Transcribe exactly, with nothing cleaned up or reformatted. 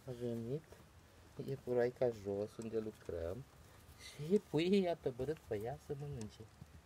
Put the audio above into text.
A venit iepuraica jos unde lucrăm și puii i-a tăbărât pe ea să mănânce.